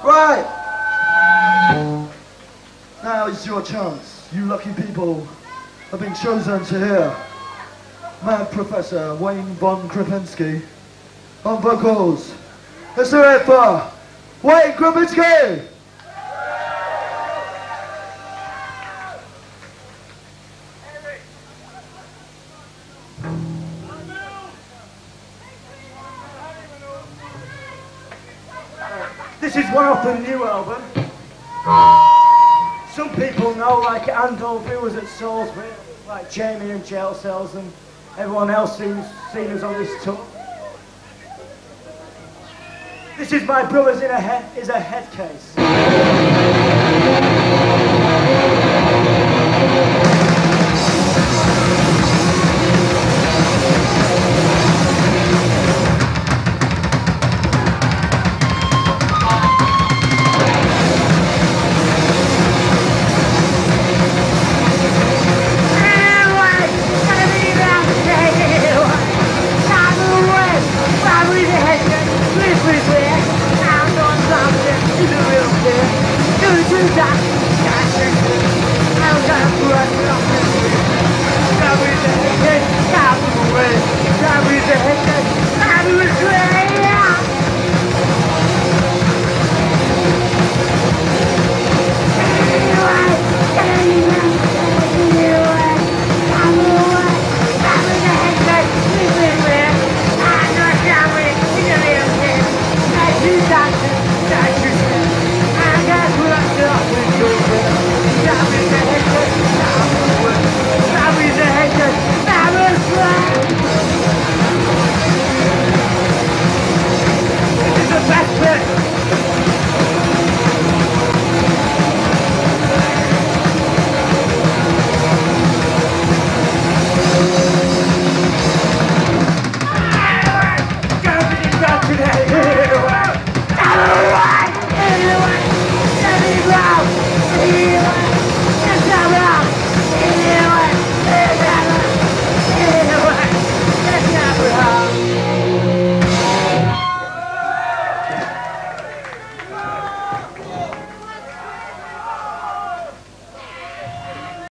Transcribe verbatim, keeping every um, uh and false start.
Right! Now is your chance. You lucky people have been chosen to hear Mad Professor Wayne von Kripinski on vocals. Let's do it for Wayne Kripinski! This is one off the new album. Some people know, like Andolph, who was at Salisbury, like Jamie and Jail Cells, and everyone else who's seen us on this tour. This is My Brother's in a Head is a Headcase.